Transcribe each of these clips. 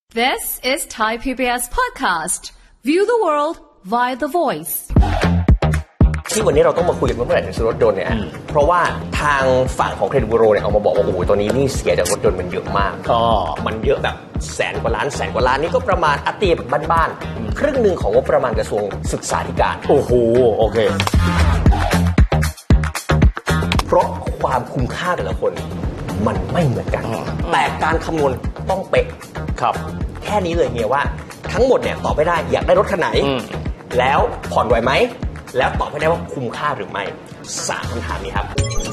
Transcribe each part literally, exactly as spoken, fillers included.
This is Thai พี บี เอส podcast. View the world via the voice. ที่วันนี้เราต้องมาคุยกันเมื่อไหร่ถึงซื้อรถยนต์เนี่ยเพราะว่าทางฝั่งของเครดิตบูโรเนี่ยเอามาบอกว่าโอ้โหตัวนี้นี่เสียจากรถยนต์มันเยอะมากก็มันเยอะแบบแสนกว่าล้านแสนกว่าล้านนี่ก็ประมาณอัตราแบบบ้านๆครึ่งหนึ่งของงบประมาณกระทรวงศึกษาธิการโอ้โหโอเคเพราะความคุ้มค่าแต่ละคนมันไม่เหมือนกันแต่การคำนวณต้องเป๊ะครับแค่นี้เลยเฮียว่าทั้งหมดเนี่ยตอบไม่ได้อยากได้รถคันไหนแล้วผ่อนไหวไหมแล้วตอบให้ได้ว่าคุ้มค่าหรือไม่สามคำถามนี้ครับ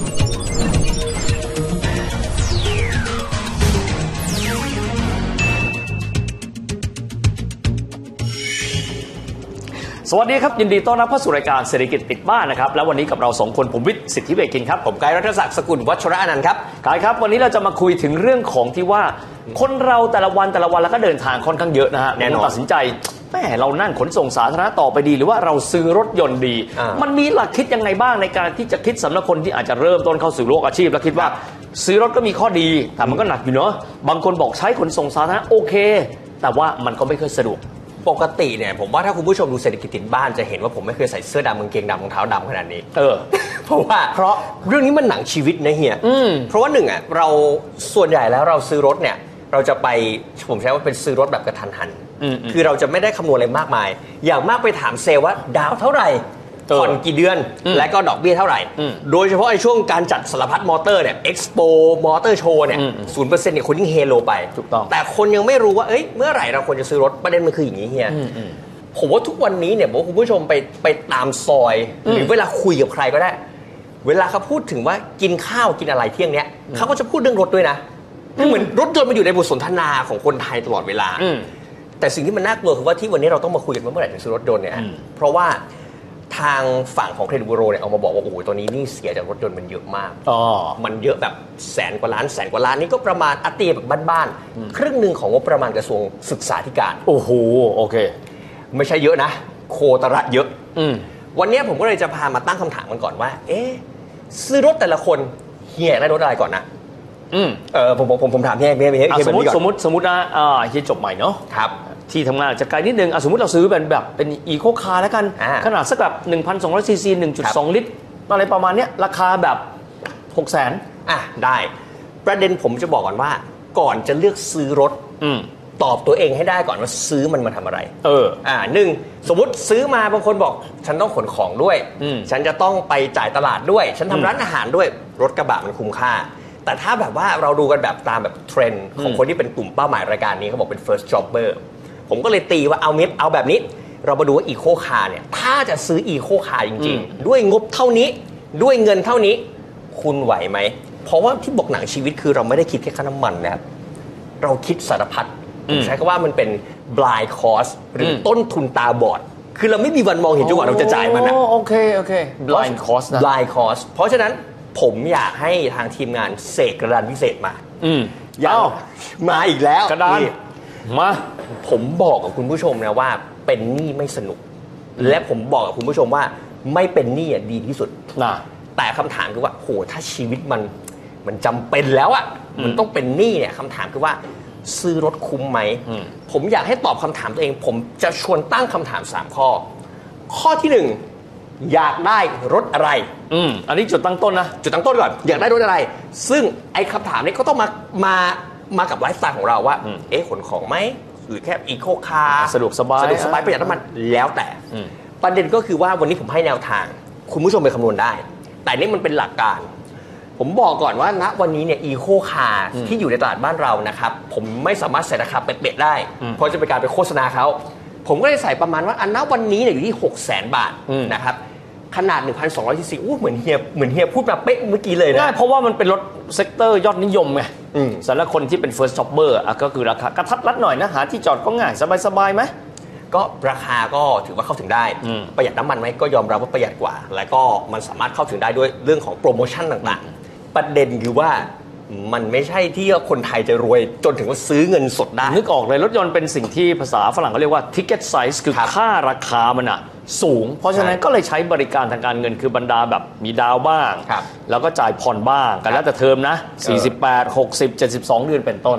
สวัสดีครับยินดีต้อนรับเข้าสู่รายการเศรษฐกิจติดบ้านนะครับและวันนี้กับเราสองคนผมวิทย์สิทธิเวชกินครับผมกายรัฐศักดิ์สกุลวัชระอนันต์ครับกายครับวันนี้เราจะมาคุยถึงเรื่องของที่ว่าคนเราแต่ละวันแต่ละวันแล้วก็เดินทางค่อนข้างเยอะนะฮะแน่นอนตัดสินใจแม่เรานั่งขนส่งสาธารณะต่อไปดีหรือว่าเราซื้อรถยนต์ดีมันมีหลักคิดยังไงบ้างในการที่จะคิดสำหรับคนที่อาจจะเริ่มต้นเข้าสู่โลกอาชีพแล้วคิดว่าซื้อรถก็มีข้อดีแต่มันก็หนักอยู่เนาะบางคนบอกใช้ขนส่งสาธารณะโอเคแต่ว่ามันก็ไม่ค่อยสะดวกปกติเนี่ยผมว่าถ้าคุณผู้ชมดูเศรษฐกิจติดบ้านจะเห็นว่าผมไม่เคยใส่เสื้อดำกางเกงดำรองเท้าดำขนาดนี้เออเพราะว่าเพราะเรื่องนี้มันหนังชีวิตนะเฮียเพราะว่าหนึ่งอ่ะเราส่วนใหญ่แล้วเราซื้อรถเนี่ยเราจะไปผมใช้ว่าเป็นซื้อรถแบบกระทันหันคือเราจะไม่ได้คำนวณอะไรมากมายอย่างมากไปถามเซลล์ว่าดาวเท่าไหร่ผ่อนกี่เดือนและก็ดอกเบี้ยเท่าไหร่โดยเฉพาะในช่วงการจัดสารพัดมอเตอร์เนี่ยเอ็กซ์โปมอเตอร์โชว์เนี่ยศูนย์เปอร์เซ็นต์เนี่ยคนยิ่งเฮโลไปถูกต้องแต่คนยังไม่รู้ว่าเอ้ยเมื่อไหร่เราควรจะซื้อรถประเด็นมันคืออย่างนี้เฮียผมว่าทุกวันนี้เนี่ยผมว่าคุณผู้ชมไปไปตามซอยหรือเวลาคุยกับใครก็ได้เวลาเขาพูดถึงว่ากินข้าวกินอะไรเที่ยงเนี้ยเขาก็จะพูดเรื่องรถด้วยนะคือเหมือนรถยนต์มันอยู่ในบทสนทนาของคนไทยตลอดเวลาแต่สิ่งที่มันน่ากลัวคือว่าที่วันนี้เราต้องมาคุยกันเมื่อไหร่ถึงซื้อรถยนต์เนี่ยเพราะว่าทางฝั่งของเครดิตบูโรเนี่ยเอามาบอกว่าโอ้โหตัวนี้นี่เสียจากรถยนต์มันเยอะมากมันเยอะแบบแสนกว่าล้านแสนกว่าล้านนี่ก็ประมาณอัตราแบบบ้านๆครึ่งหนึ่งของงบประมาณกระทรวงศึกษาธิการโอ้โหโอเคไม่ใช่เยอะนะโคตรเยอะวันนี้ผมก็เลยจะพามาตั้งคำถามกันก่อนว่าเอ๊ะซื้อรถแต่ละคนเฮียได้รถอะไรก่อนนะอืมเออผมผมผมถามเฮียเฮียเฮียสมมติสมมติสมมตินะอ่าเฮียจบใหม่เนาะครับที่ทำงานจะไกลนิดนึงอ่ะสมมติเราซื้อเป็นแบบเป็นอีโคคาร์แล้วกันขนาดสักแบบ หนึ่งพันสองร้อย ซีซี หนึ่งจุดสอง ลิตรอะไรประมาณเนี้ยราคาแบบ หกแสนอ่ะได้ประเด็นผมจะบอกก่อนว่าก่อนจะเลือกซื้อรถอืมตอบตัวเองให้ได้ก่อนว่าซื้อมันมาทำอะไรเอออ่าหนึ่งสมมติซื้อมาบางคนบอกฉันต้องขนของด้วยฉันจะต้องไปจ่ายตลาดด้วยฉันทำร้านอาหารด้วยรถกระบะมันคุ้มค่าแต่ถ้าแบบว่าเราดูกันแบบตามแบบเทรนด์ของคนที่เป็นกลุ่มเป้าหมายรายการนี้เขาบอกเป็น first jobber ผมก็เลยตีว่าเอาเม็ดเอาแบบนี้เรามาดูว่าอีโคคาร์เนี่ยถ้าจะซื้ออีโคคาร์จริงๆด้วยงบเท่านี้ด้วยเงินเท่านี้คุณไหวไหมเพราะว่าที่บอกหนังชีวิตคือเราไม่ได้คิดแค่ค่าน้ำมันนะครับเราคิดสารพัดผมใช้คำว่ามันเป็น blind cost หรือต้นทุนตาบอดคือเราไม่มีวันมองเห็นจนกว่าเราจะจ่ายมันนะโอเคโอเค blind cost นะ blind cost เพราะฉะนั้นผมอยากให้ทางทีมงานเสกกระดานพิเศษมาอืมยาวมาอีกแล้วกระดานมาผมบอกกับคุณผู้ชมนะว่าเป็นหนี้ไม่สนุกและผมบอกกับคุณผู้ชมว่าไม่เป็นหนี้อ่ะดีที่สุดนะแต่คำถามคือว่าโหถ้าชีวิตมันมันจำเป็นแล้วอ่ะมันต้องเป็นหนี้เนี่ยคำถามคือว่าซื้อรถคุ้มไหมผมอยากให้ตอบคำถามตัวเองผมจะชวนตั้งคำถามสามข้อข้อที่หนึ่งอยากได้รถอะไรอืมอันนี้จุดตั้งต้นนะจุดตั้งต้นก่อนอยากได้รถอะไรซึ่งไอ้คำถามนี้ก็ต้องมามามากับไลฟ์สไตล์ของเราว่าเอ๊ะขนของไหมหรือแค่อีโคคาร์สะดวกสบายสะดวกสบายประหยัดน้ำมันแล้วแต่ประเด็นก็คือว่าวันนี้ผมให้แนวทางคุณผู้ชมไปคำนวณได้แต่นี่มันเป็นหลักการผมบอกก่อนว่าณวันนี้เนี่ยอีโคคาร์ที่อยู่ในตลาดบ้านเรานะครับผมไม่สามารถใส่ราคาเป๊ะๆได้เพราะจะเป็นการไปโฆษณาเขาผมก็เลยใส่ประมาณว่าอันณวันนี้เนี่ยอยู่ที่ หกแสน บาทนะครับขนาด หนึ่งพันสองร้อย ซีซีอู้เหมือนเฮียเหมือนเฮียพูดมาเป๊ะเมื่อกี้เลยนะใช่เพราะว่ามันเป็นรถเซกเตอร์ยอดนิยมไงสำหรับคนที่เป็น first jobber อ่ะก็คือราคากระทัดรัดหน่อยนะหาที่จอดก็ง่ายสบายๆไหมก็ราคาก็ถือว่าเข้าถึงได้ประหยัดน้ำมันไหมก็ยอมรับว่าประหยัดกว่าแล้วก็มันสามารถเข้าถึงได้ด้วยเรื่องของโปรโมชั่นต่างๆประเด็นคือว่ามันไม่ใช่ที่คนไทยจะรวยจนถึงว่าซื้อเงินสดได้นึกออกเลยรถยนต์เป็นสิ่งที่ภาษาฝรั่งเขาเรียกว่า ticket size คือค่าราคามันอะสูงเพราะฉะนั้นก็เลยใช้บริการทางการเงินคือบรรดาแบบมีดาวบ้างแล้วก็จ่ายผ่อนบ้างกันแล้วแต่เทอมนะสี่สิบแปด หกสิบ เจ็ดสิบสองเดือนเป็นต้น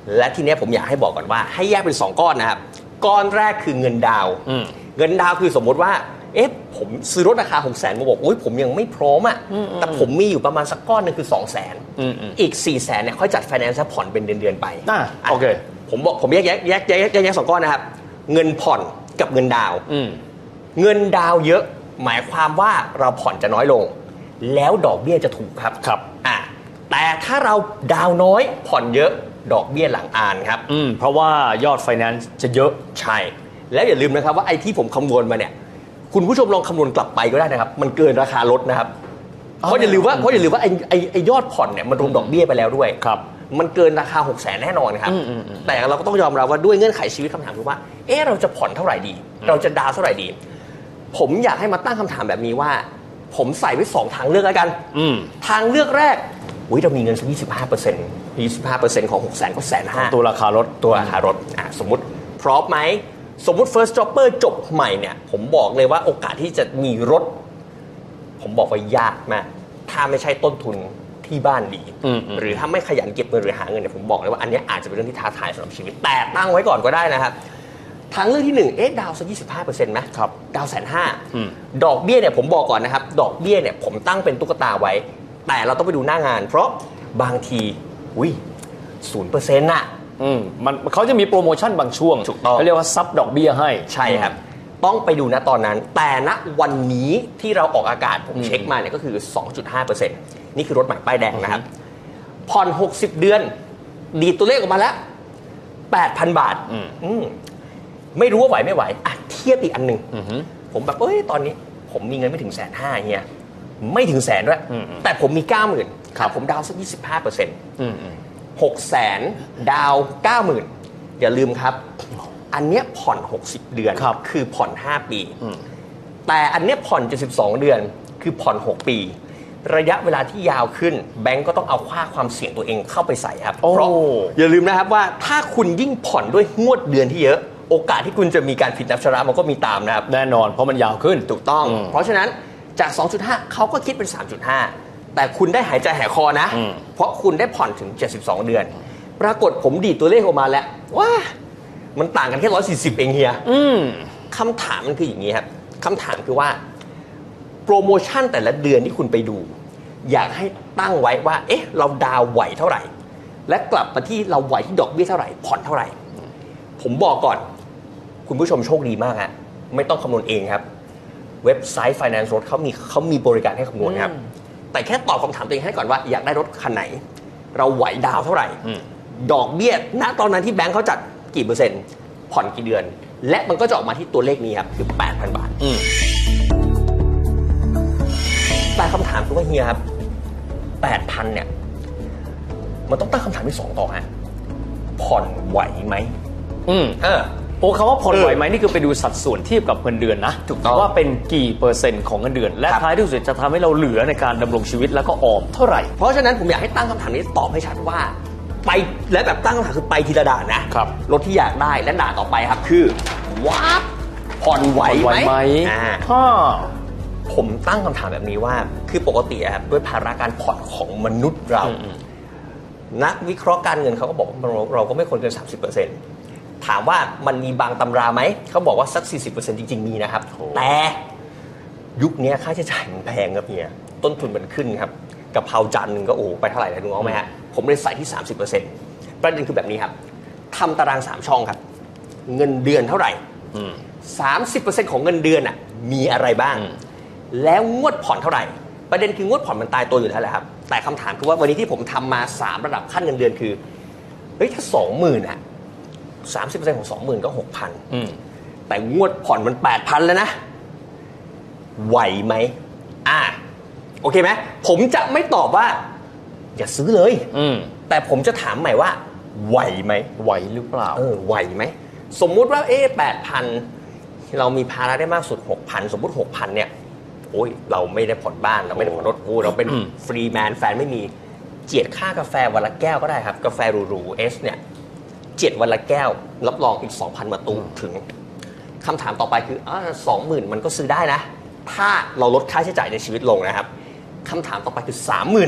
และทีนี้ผมอยากให้บอกก่อนว่าให้แยกเป็นสองก้อนนะครับก้อนแรกคือเงินดาวเงินดาวคือสมมติว่าเอ๊ะผมซื้อรถราคาหกแสนมาบอกโอ้ยผมยังไม่พร้อมอ่ะแต่ผมมีอยู่ประมาณสักก้อนนึงคือสองแสนอีกสี่แสนเนี่ยค่อยจัดไฟแนนซ์ผ่อนเป็นเดือนๆไปอ่าโอเคผมบอกผมแยกแยกแยกแยกแยกสองก้อนนะครับเงินผ่อนกับเงินดาวเงินดาวเยอะหมายความว่าเราผ่อนจะน้อยลงแล้วดอกเบี้ยจะถูกครับครับอ่ะแต่ถ้าเราดาวน้อยผ่อนเยอะดอกเบี้ยหลังอ่านครับอืมเพราะว่ายอดไฟแนนซ์จะเยอะใช่แล้วอย่าลืมนะครับว่าไอ้ที่ผมคำนวณมาเนี่ยคุณผู้ชมลองคำนวณกลับไปก็ได้นะครับมันเกินราคารถนะครับเพราะอย่าลืมว่าเพราะอย่าลืมว่าไอ้ไอ้ไอ้ยอดผ่อนเนี่ยมันรวมดอกเบี้ยไปแล้วด้วยครับมันเกินราคาหกแสนแน่นอนครับแต่เราก็ต้องยอมรับว่าด้วยเงื่อนไขชีวิตคำถามคือว่าเออเราจะผ่อนเท่าไหร่ดีเราจะดาวเท่าไหร่ดีผมอยากให้มาตั้งคำถามแบบนี้ว่าผมใส่ไว้สองทางเลือกแล้วกันทางเลือกแรกอุ้ยเรามีเงินสักยี่สิบห้าเปอร์เซ็นต์ยี่สิบห้าเปอร์เซ็นต์ของหกแสนก็แสนห้าตัวราคารถตัวราคารถอ่ะสมมติพร้อมไหมสมมุติ first jobber จบใหม่เนี่ยผมบอกเลยว่าโอกาสที่จะมีรถผมบอกว่ายากมากถ้าไม่ใช่ต้นทุนที่บ้านดีหรือถ้าไม่ขยันเก็บเงินหรือหาเงินเนี่ยผมบอกเลยว่าอันนี้อาจจะเป็นเรื่องที่ท้าทายสำหรับชีวิตแต่ตั้งไว้ก่อนก็ได้นะครับทางเลือกที่หนึ่งเอ๊ะดาวสักยี่สิบห้าเปอร์เซ็นต์ไหมครับดาวแสนห้าดอกเบี้ยเนี่ยผมบอกก่อนนะครับดอกเบี้ยเนี่ยผมตั้งเป็นตุ๊กตาไว้แต่เราต้องไปดูหน้างานเพราะบางทีอุ้ยศูนย์เปอร์เซ็นต์น่ะอืมมันเขาจะมีโปรโมชั่นบางช่วงถูกต้องเขาเรียกว่าซับดอกเบี้ยให้ใช่ครับต้องไปดูนะตอนนั้นแต่ณวันนี้ที่เราออกอากาศผมเช็คมาเนี่ยก็คือ สองจุดห้าเปอร์เซ็นต์ นี่คือรถใหม่ป้ายแดงนะครับผ่อนหกสิบเดือนดีตัวเลขออกมาแล้ว แปดพัน บาทอืมไม่รู้ว่าไหวไม่ไหวอ่ะเทียบอีกอันนึงผมแบบเอ้ยตอนนี้ผมมีเงินไม่ถึงแสนห้าเฮียไม่ถึงแสนด้วยแต่ผมมี เก้าหมื่น ครับผมดาวสัก ยี่สิบห้าเปอร์เซ็นต์ อืมหกแสนดาว เก้าหมื่น อย่าลืมครับอันเนี้ยผ่อนหกสิบเดือนค, คือผ่อนห้าปีแต่อันเนี้ยผ่อนเจ็ดสิบสองเดือนคือผ่อนหกปีระยะเวลาที่ยาวขึ้นแบงก์ก็ต้องเอาค่าความเสี่ยงตัวเองเข้าไปใส่ครับเพราะอย่าลืมนะครับว่าถ้าคุณยิ่งผ่อนด้วยงวดเดือนที่เยอะโอกาสที่คุณจะมีการผิดนัดชำระมันก็มีตามนะครับแน่นอนเพราะมันยาวขึ้นถูกต้องเพราะฉะนั้นจาก สองจุดห้า เขาก็คิดเป็น สามจุดห้า แต่คุณได้หายใจหายคอนะเพราะคุณได้ผ่อนถึงเจ็ดสิบสองเดือนปรากฏผมดีดตัวเลขออกมาแล้วว้ามันต่างกันแค่หนึ่งร้อยสี่สิบเองเฮียคำถามมันคืออย่างนี้ครับคำถามคือว่าโปรโมชั่นแต่ละเดือนที่คุณไปดูอยากให้ตั้งไว้ว่าเอ๊ะเราดาวไหวเท่าไหร่และกลับมาที่เราไหวที่ดอกเบี้ยเท่าไหร่ผ่อนเท่าไหร่ผมบอกก่อนคุณผู้ชมโชคดีมากฮะไม่ต้องคำนวณเองครับเว็บไซต์ Finance รถเขามีเขามีบริการให้คำนวณครับแต่แค่ตอบคำถามตัวเองให้ก่อนว่าอยากได้รถคันไหนเราไหวดาวเท่าไหร่ดอกเบี้ยณตอนนั้นที่แบงค์เขาจัดกี่เปอร์เซ็นต์ผ่อนกี่เดือนและมันก็จะออกมาที่ตัวเลขนี้ครับคือ แปดพัน บาทแต่คำถามคือว่าเฮียครับ แปดพัน เนี่ยมันต้องตั้งคำถามที่สองต่อฮะผ่อนไหวไหมอืมเออโอ้คำว่าผ่อนไหวไหมนี่คือไปดูสัดส่วนเทียบกับเงินเดือนนะถูกต้องว่าเป็นกี่เปอร์เซ็นต์ของเงินเดือนและท้ายที่สุดจะทำให้เราเหลือในการดำรงชีวิตแล้วก็ออมเท่าไหร่เพราะฉะนั้นผมอยากให้ตั้งคำถามนี้ตอบให้ชัดว่าไปและแบบตั้งคำถามคือไปทีละด่านนะครับรถที่อยากได้และด่านต่อไปครับคือว้าผ่อนไหวไหมอ่าผมตั้งคำถามแบบนี้ว่าคือปกติครับด้วยภาระการผ่อนของมนุษย์เรานักวิเคราะห์การเงินเขาก็บอกว่าเราก็ไม่ควรเกิน สามสิบเปอร์เซ็นต์ ถามว่ามันมีบางตำราไหมเขาบอกว่าสัก สี่สิบเปอร์เซ็นต์ จริงๆมีนะครับแต่ยุคนี้ค่าใช้จ่ายมันแพงครับเนี่ยต้นทุนมันขึ้นครับกะเพราจานนึงก็โอ้ไปเท่าไหร่แล้วรู้ไหมฮะผมเลยใส่ที่ สามสิบเปอร์เซ็นต์ ประเด็นคือแบบนี้ครับทำตารางสามช่องครับเงินเดือนเท่าไหร่ สามสิบเปอร์เซ็นต์ ของเงินเดือนอ่ะมีอะไรบ้างแล้วงวดผ่อนเท่าไหร่ประเด็นคืองวดผ่อนมันตายตัวอยู่แล้วแหละครับแต่คำถามคือว่าวันนี้ที่ผมทำมาสามระดับขั้นเงินเดือนคือเฮ้ยถ้า สองหมื่น อ่ะ สามสิบเปอร์เซ็นต์ ของ สองหมื่น ก็ หกพัน อืมแต่งวดผ่อนมัน แปดพัน แล้วนะไหวไหมอ่าโอเคไหมผมจะไม่ตอบว่าอย่าซื้อเลยอืมแต่ผมจะถามใหม่ว่าไหวไหมไหวหรือเปล่าเออไหวไหมสมมุติว่าเอ๊ะ แปดพัน เรามีภาระได้มากสุด หกพัน สมมุติ หกพัน เนี่ยโอ้ยเราไม่ได้ผ่อนบ้านเราไม่ได้ผ่อนรถโอ้เราเป็นฟรีแมนแฟนไม่มีเจียดค่ากาแฟวันละแก้วก็ได้ครับกาแฟหรูๆเอสเนี่ยเจียดวันละแก้วรับรองอีก สองพัน มาตูถึงคำถามต่อไปคืออ่า สองหมื่น มันก็ซื้อได้นะถ้าเราลดค่าใช้จ่ายในชีวิตลงนะครับคำถามต่อไปคือ สามหมื่น ล่ะ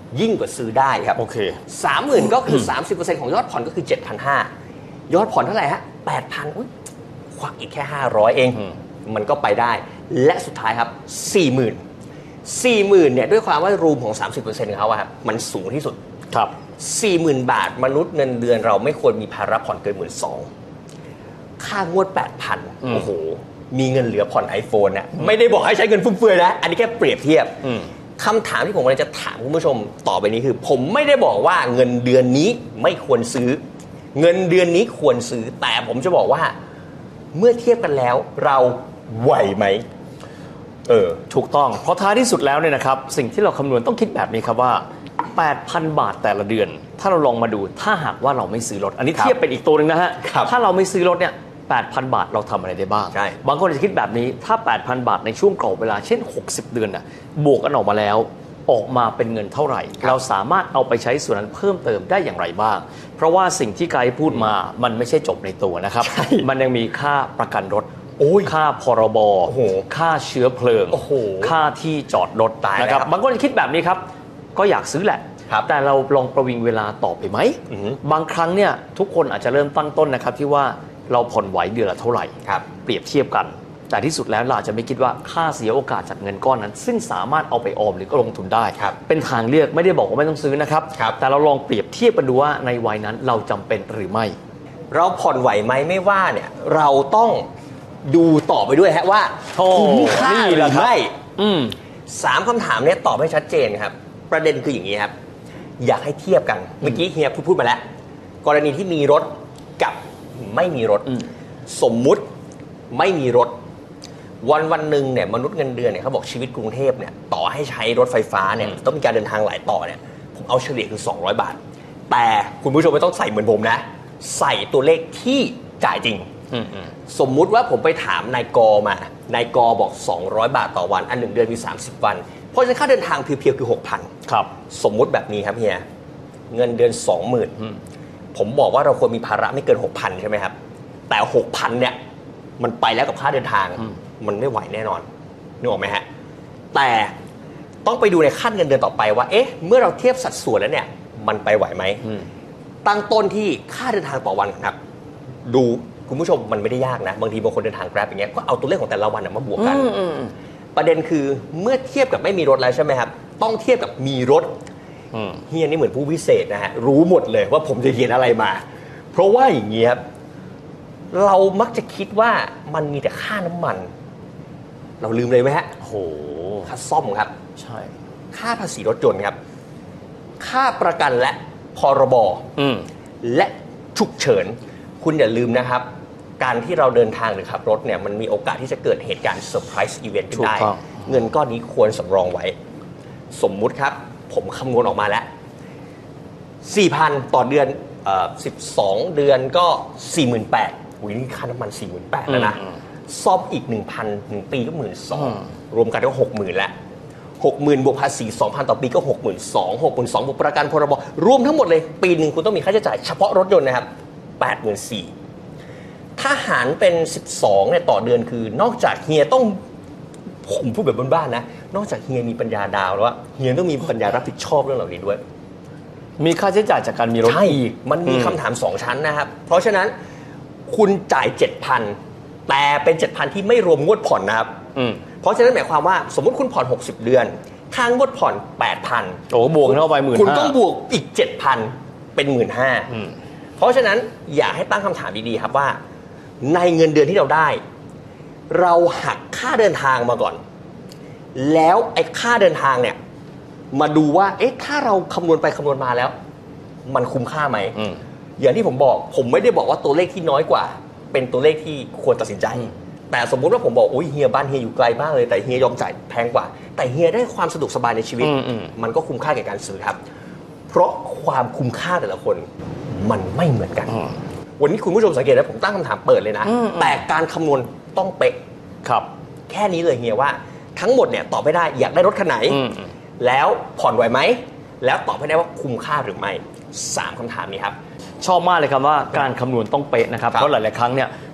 ยิ่งกว่าซื้อได้ครับโอเคสามหมื่น ก็คือ สามสิบเปอร์เซ็นต์ ของยอดผ่อนก็คือ เจ็ดพันห้าร้อย ยอดผ่อนเท่าไหร่ฮะ แปดพัน อุ๊ยควักอีกแค่ห้าร้อยเองมันก็ไปได้และสุดท้ายครับ สี่หมื่น สี่หมื่น เนี่ยด้วยความว่ารูมของ สามสิบเปอร์เซ็นต์ ของเขาอะครับมันสูงที่สุดครับสี่หมื่น บาทมนุษย์เงินเดือนเราไม่ควรมีภาระผ่อนเกิน หนึ่งหมื่นสองพัน ค่างวด แปดพัน โอ้โหมีเงินเหลือผ่อน iPhone นะไม่ได้บอกให้ใช้เงินฟุ่มเฟือยนะอันนี้แค่เปรียบเทียบคำถามที่ผมกำลังจะถามคุณผู้ชมต่อไปนี้คือผมไม่ได้บอกว่าเงินเดือนนี้ไม่ควรซื้อเงินเดือนนี้ควรซื้อแต่ผมจะบอกว่าเมื่อเทียบกันแล้วเราไหวไหมเออถูกต้องเพราะท้ายที่สุดแล้วเนี่ยนะครับสิ่งที่เราคำนวณต้องคิดแบบนี้ครับว่า แปดพัน บาทแต่ละเดือนถ้าเราลองมาดูถ้าหากว่าเราไม่ซื้อรถอันนี้เทียบเป็นอีกตัวนึงนะฮะถ้าเราไม่ซื้อรถเนี่ย แปดพัน บาทเราทำอะไรได้บ้างบางคนจะคิดแบบนี้ถ้า แปดพัน บาทในช่วงกรอบเวลาเช่นหกสิบเดือนน่ะบวกกันออกมาแล้วออกมาเป็นเงินเท่าไหร่เราสามารถเอาไปใช้ส่วนนั้นเพิ่มเติมได้อย่างไรบ้างเพราะว่าสิ่งที่ไกด์พูดมามันไม่ใช่จบในตัวนะครับมันยังมีค่าประกันรถค่าพรบค่าเชื้อเพลิงค่าที่จอดรถนะครับบางคนคิดแบบนี้ครับก็อยากซื้อแหละแต่เราลองประวิงเวลาต่อไปไหมบางครั้งเนี่ยทุกคนอาจจะเริ่มตั้งต้นนะครับที่ว่าเราผ่อนไหวเดือนละเท่าไหร่เปรียบเทียบกันแต่ที่สุดแล้วเราจะไม่คิดว่าค่าเสียโอกาสจากเงินก้อนนั้นซึ่งสามารถเอาไปออมหรือก็ลงทุนได้เป็นทางเลือกไม่ได้บอกว่าไม่ต้องซื้อนะครับแต่เราลองเปรียบเทียบกันดูว่าในวัยนั้นเราจำเป็นหรือไม่เราผ่อนไหวไหมไม่ว่าเนี่ยเราต้องดูต่อไปด้วยฮะว่าคุ้มค่าหรือไม่สามคำถามนี้ตอบให้ชัดเจนครับประเด็นคืออย่างนี้ครับอยากให้เทียบกันเมื่อกี้เฮียพูดพูดมาแล้วกรณีที่มีรถกับไม่มีรถสมมุติไม่มีรถวันวันหนึ่งเนี่ยมนุษย์เงินเดือนเนี่ยเขาบอกชีวิตกรุงเทพเนี่ยต่อให้ใช้รถไฟฟ้าเนี่ยต้องมีการเดินทางหลายต่อเนี่ยผมเอาเฉลี่ยคือสองร้อยบาทแต่คุณผู้ชมไม่ต้องใส่เหมือนผมนะใส่ตัวเลขที่จ่ายจริงสมมุติว่าผมไปถามนายกมานายกบอกสองร้อยบาทต่อวันอันหนึ่งเดือนมีสามสิบวันเพราะฉะนั้นค่าเดินทางเพียวๆคือ หกพันครับสมมุติแบบนี้ครับเฮียเงินเดือน สองหมื่น ผมบอกว่าเราควรมีภาระไม่เกิน หกพัน ใช่ไหมครับแต่ หกพัน เนี่ยมันไปแล้วกับค่าเดินทางมันไม่ไหวแน่นอนนึกออกไหมฮะแต่ต้องไปดูในขั้นเงินเดือนต่อไปว่าเอ๊ะเมื่อเราเทียบสัดส่วนแล้วเนี่ยมันไปไหวไหมตั้งต้นที่ค่าเดินทางต่อวันครับดูคุณผู้ชมมันไม่ได้ยากนะบางทีบางคนเดินทาง Grab อย่างเงี้ยก็เอาตัวเลขของแต่ละวันมาบวกกันประเด็นคือเมื่อเทียบกับไม่มีรถแล้วใช่ไหมครับต้องเทียบกับมีรถเฮียนี่เหมือนผู้พิเศษนะฮะรู้หมดเลยว่าผมจะเขียนอะไรมาเพราะว่าอย่างนี้ครับเรามักจะคิดว่ามันมีแต่ค่าน้ำมันเราลืมเลยไหมฮะโหค่าซ่อมครับใช่ค่าภาษีรถยนต์ครับค่าประกันและพรบและฉุกเฉินคุณอย่าลืมนะครับการที่เราเดินทางหรือขับรถเนี่ยมันมีโอกาสที่จะเกิดเหตุการณ์เซอร์ไพรส์อีเวนต์ขึ้นได้เงินก้อนนี้ควรสำรองไว้สมมุติครับผมคำนวณออกมาแล้ว สี่พัน ต่อเดือนเอ่อสิบสองเดือนก็ สี่หมื่นแปดพัน อุ้ยนี่ค่าน้ำมัน สี่หมื่นแปดพัน แล้วนะซ่อมอีก หนึ่งพัน หนึ่งปีก็ หนึ่งหมื่นสองพัน รวมกันก็ หกหมื่น แล้ว หกหมื่น บวกภาษี สองพัน ต่อปีก็ หกหมื่นสองพัน หกหมื่นสองพัน บวกประกันพรบรวมทั้งหมดเลยปีนึงคุณต้องมีค่าใช้จ่ายเฉพาะรถยนต์นะครับ แปดหมื่นสี่พัน ถ้าหารเป็นสิบสองเนี่ยต่อเดือนคือนอกจากเฮียต้องผมพูดแบบบ้านๆนะนอกจากเฮียมีปัญญาดาวแล้วว่าเฮียต้องมีปัญญารับผิดชอบเรื่องเหล่านี้ด้วยมีค่าใช้จ่ายจากการมีรถอีกมันมีคำถามสองชั้นนะครับเพราะฉะนั้นคุณจ่าย เจ็ดพัน แต่เป็น เจ็ดพัน ที่ไม่รวมงวดผ่อนนะครับเพราะฉะนั้นหมายความว่าสมมุติคุณผ่อนหกสิบเดือนค่างวดผ่อน แปดพันโอ้บวกเข้าไป หนึ่งหมื่นห้าพันคุณต้องบวกอีก เจ็ดพัน เป็น หนึ่งหมื่นห้าพัน เพราะฉะนั้นอยากให้ตั้งคำถามดีๆครับว่าในเงินเดือนที่เราได้เราหักค่าเดินทางมาก่อนแล้วไอ้ค่าเดินทางเนี่ยมาดูว่าเอ๊ะถ้าเราคำนวณไปคำนวณมาแล้วมันคุ้มค่าไหมอย่างที่ผมบอกผมไม่ได้บอกว่าตัวเลขที่น้อยกว่าเป็นตัวเลขที่ควรตัดสินใจแต่สมมุติว่าผมบอกอุ้ยเฮียบ้านเฮียอยู่ไกลมากเลยแต่เฮียยอมจ่ายแพงกว่าแต่เฮียได้ความสะดวกสบายในชีวิตมันก็คุ้มค่าแก่การซื้อครับเพราะความคุ้มค่าแต่ละคนมันไม่เหมือนกันวันนี้คุณผู้ชมสังเกตนะผมตั้งคำถามเปิดเลยนะแต่การคำนวณต้องเป๊ะครับแค่นี้เลยเฮียว่าทั้งหมดเนี่ยตอบไม่ได้อยากได้รถคันไหนแล้วผ่อนไหวไหมแล้วตอบให้ได้ว่าคุ้มค่าหรือไม่สามคำถามนี้ครับชอบมากเลยครับว่าการคำนวณต้องเป๊ะนะครับเพราะหลายๆครั้งเนี่ย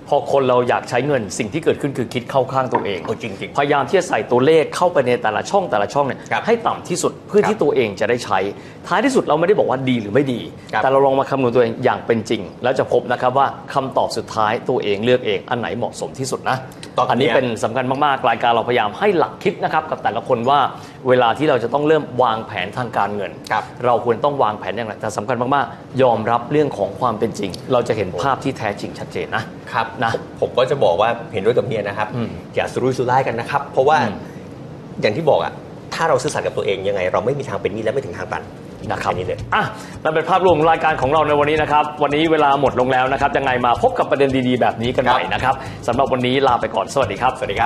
พอคนเราอยากใช้เงินสิ่งที่เกิดขึ้นคือคิดเข้าข้างตัวเองจริงๆพยายามที่จะใส่ตัวเลขเข้าไปในแต่ละช่องแต่ละช่องเนี่ยให้ต่ำที่สุดเพื่อที่ตัวเองจะได้ใช้ท้ายที่สุดเราไม่ได้บอกว่าดีหรือไม่ดีแต่เราลองมาคำนวณตัวเองอย่างเป็นจริงแล้วจะพบนะครับว่าคำตอบสุดท้ายตัวเองเลือกเองอันไหนเหมาะสมที่สุดนะอันนี้เป็นสำคัญมากๆรายการเราพยายามให้หลักคิดนะครับกับแต่ละคนว่าเวลาที่เราจะต้องเริ่มวางแผนทางการเงินเราควรต้องวางแผนอย่างไรแต่สำคัญมากๆยอมรับเรื่องของความเป็นจริงเราจะเห็นภาพที่แท้จริงชัดเจนนะครับนะผมก็จะบอกว่าเห็นด้วยกับเฮียนะครับอย่าสุรุ่ยสุร่ายกันนะครับเพราะว่าอย่างที่บอกอ่ะถ้าเราซื่อสัตย์กับตัวเองยังไงเราไม่มีทางเป็นหนี้และไม่ถึงทางตันนะครับนี่เลยอ่ะนั่นเป็นภาพรวมของรายการของเราในวันนี้นะครับวันนี้เวลาหมดลงแล้วนะครับยังไงมาพบกับประเด็นดีๆแบบนี้กันใหม่นะครับสำหรับวันนี้ลาไปก่อนสวัสดีครับสวัสดีครับ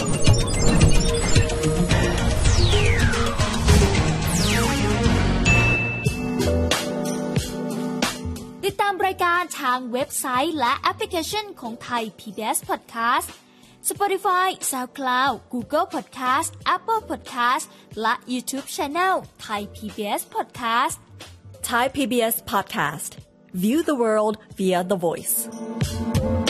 ติดตามรายการทางเว็บไซต์และแอปพลิเคชันของไทย พี บี เอส Podcast Spotify, SoundCloud, Google Podcast, Apple Podcast และ YouTube Channel Thai พี บี เอส Podcast Thai พี บี เอส Podcast View the world via the voice